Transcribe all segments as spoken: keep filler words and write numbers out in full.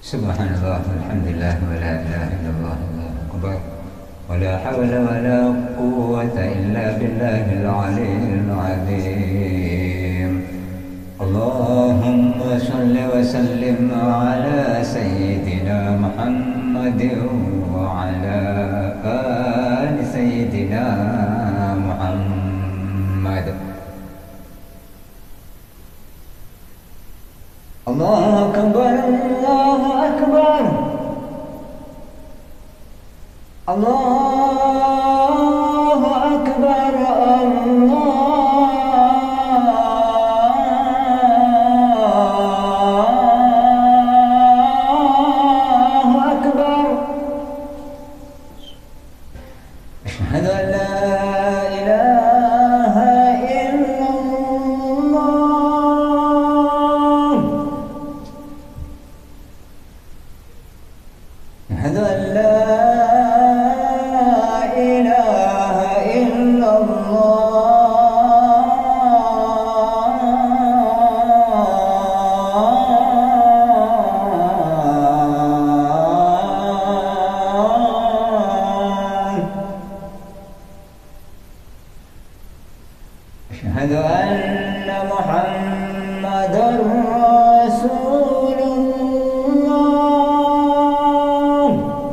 سبحان الله والحمد لله ولا إله إلا الله الله أكبر ولا حول ولا قوة إلا بالله العلي العظيم. اللهم صل وسلم على سيدنا محمد وعلى آل سيدنا محمد. الله أكبر الله أكبر الله أكبر الله أكبر. أشهد أن لا إله إلا الله. أشهد أن لا إله إلا الله. أشهد أن محمدًا رسول الله.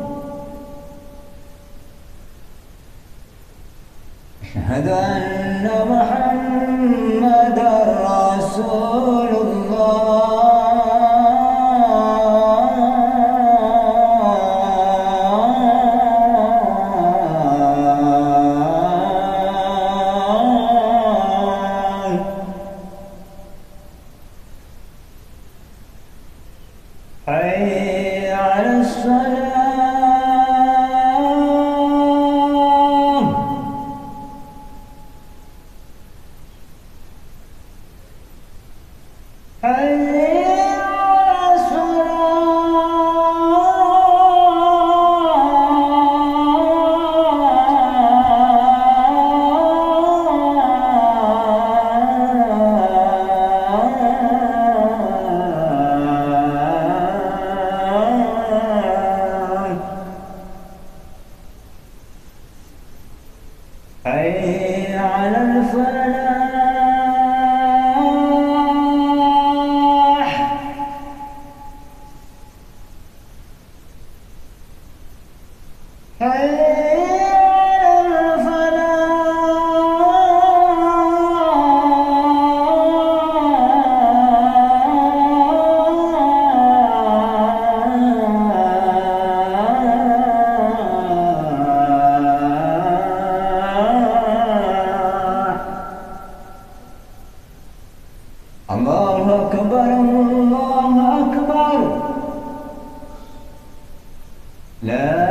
أشهد أن محمدًا رسول الله. حي على الصلاة. حي على الصلاة. حي على الفلاح. حي على الفلاح. الله أكبر الله أكبر. لا